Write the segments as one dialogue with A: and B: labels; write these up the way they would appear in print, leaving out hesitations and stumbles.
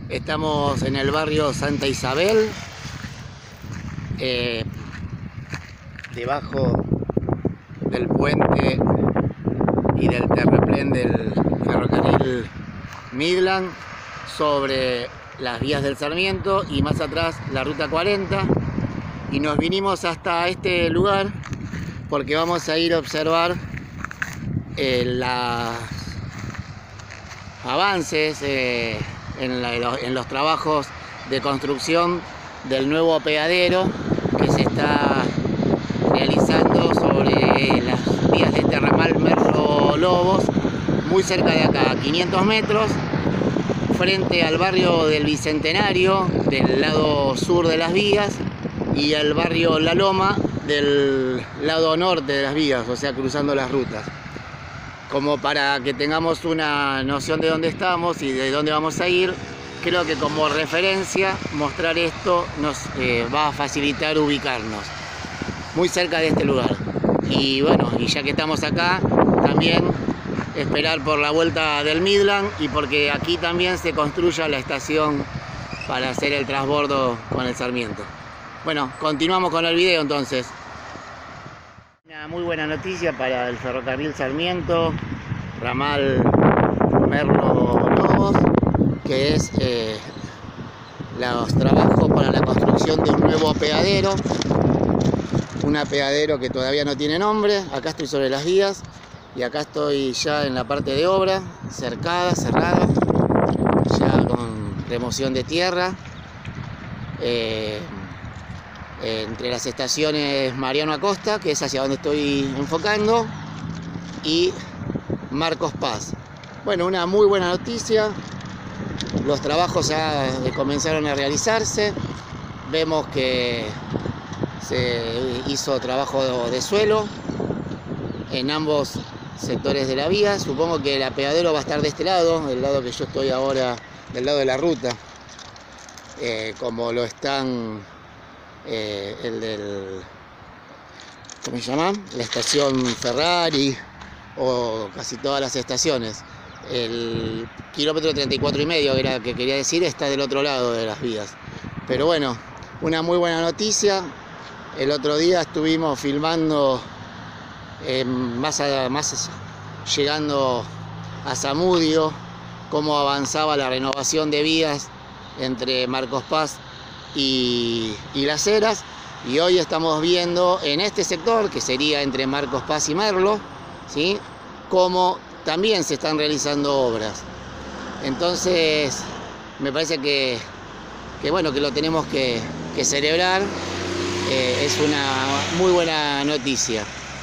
A: Estamos en el barrio Santa Isabel, debajo del puente y del terraplén del ferrocarril Midland, sobre las vías del Sarmiento y más atrás la ruta 40, y nos vinimos hasta este lugar porque vamos a ir a observar los avances en los trabajos de construcción del nuevo apeadero que se está realizando sobre las vías de este ramal Merlo-Lobos, muy cerca de acá, a 500 metros, frente al barrio del Bicentenario, del lado sur de las vías, y al barrio La Loma, del lado norte de las vías, o sea, cruzando las rutas. Como para que tengamos una noción de dónde estamos y de dónde vamos a ir, creo que como referencia mostrar esto nos va a facilitar ubicarnos muy cerca de este lugar. Y bueno, y ya que estamos acá, también esperar por la vuelta del Midland y porque aquí también se construya la estación para hacer el transbordo con el Sarmiento. Bueno, continuamos con el video entonces. Una muy buena noticia para el ferrocarril Sarmiento, ramal Merlo-Lobos, que es los trabajos para la construcción de un nuevo apeadero. Un apeadero que todavía no tiene nombre. Acá estoy sobre las vías y acá estoy ya en la parte de obra, cercada, cerrada, ya con remoción de tierra. Entre las estaciones Mariano Acosta, que es hacia donde estoy enfocando, y Marcos Paz. Bueno, una muy buena noticia. Los trabajos ya comenzaron a realizarse. Vemos que se hizo trabajo de suelo en ambos sectores de la vía. Supongo que el apeadero va a estar de este lado, del lado que yo estoy ahora, del lado de la ruta, como lo están el del, ¿cómo se llama? La estación Ferrari, o casi todas las estaciones. El kilómetro 34,5, era que quería decir, está del otro lado de las vías. Pero bueno, una muy buena noticia. El otro día estuvimos filmando más llegando a Zamudio, cómo avanzaba la renovación de vías entre Marcos Paz y Las Heras, y hoy estamos viendo en este sector, que sería entre Marcos Paz y Merlo, ¿sí?, cómo también se están realizando obras. Entonces me parece que bueno, que lo tenemos que celebrar. Es una muy buena noticia.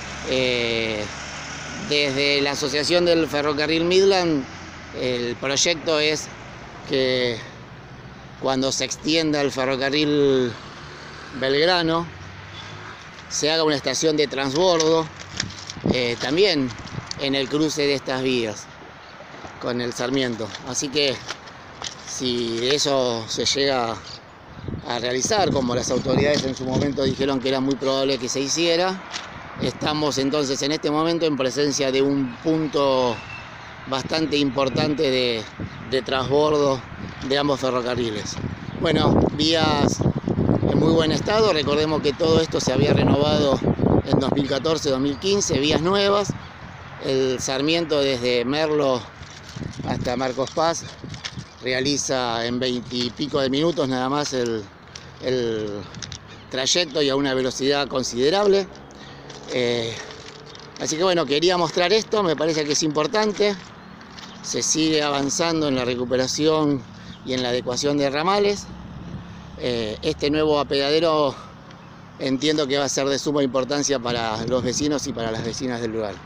A: Desde la Asociación del Ferrocarril Midland, el proyecto es que cuando se extienda el ferrocarril Belgrano se haga una estación de transbordo también en el cruce de estas vías con el Sarmiento. Así que si eso se llega a realizar, como las autoridades en su momento dijeron que era muy probable que se hiciera, estamos entonces en este momento en presencia de un punto bastante importante de transbordo de ambos ferrocarriles. Bueno, vías en muy buen estado. Recordemos que todo esto se había renovado en 2014-2015, vías nuevas. El Sarmiento desde Merlo hasta Marcos Paz realiza en 20 y pico de minutos nada más el trayecto, y a una velocidad considerable. Así que bueno, quería mostrar esto, me parece que es importante. Se sigue avanzando en la recuperación y en la adecuación de ramales. Este nuevo apeadero entiendo que va a ser de suma importancia para los vecinos y para las vecinas del lugar.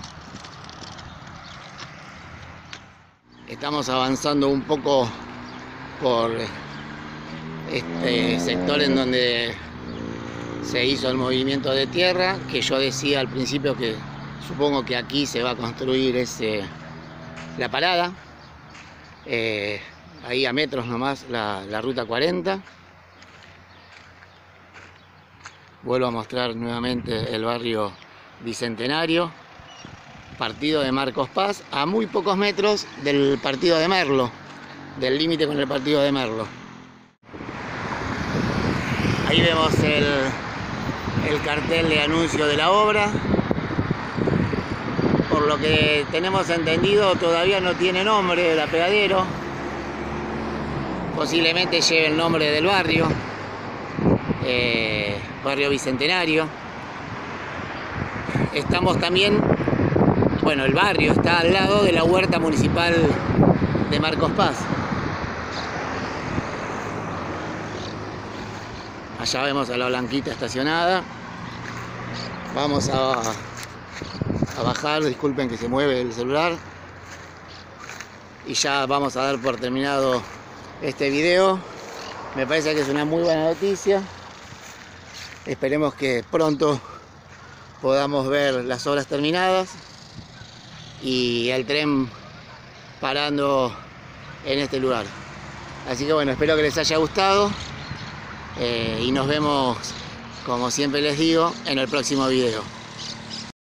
A: Estamos avanzando un poco por este sector en donde se hizo el movimiento de tierra, que yo decía al principio que supongo que aquí se va a construir la parada. Ahí a metros nomás la ruta 40. Vuelvo a mostrar nuevamente el barrio Bicentenario, partido de Marcos Paz, a muy pocos metros del partido de Merlo. del límite con el partido de Merlo. Ahí vemos el cartel de anuncio de la obra. Por lo que tenemos entendido, todavía no tiene nombre el apeadero. Posiblemente lleve el nombre del barrio, barrio Bicentenario. Estamos también, bueno, el barrio está al lado de la huerta municipal de Marcos Paz. Allá vemos a la Blanquita estacionada. Vamos a bajar, disculpen que se mueve el celular. Y ya vamos a dar por terminado este video. Me parece que es una muy buena noticia. Esperemos que pronto podamos ver las obras terminadas y el tren parando en este lugar. Así que bueno, espero que les haya gustado y nos vemos, como siempre les digo, en el próximo video.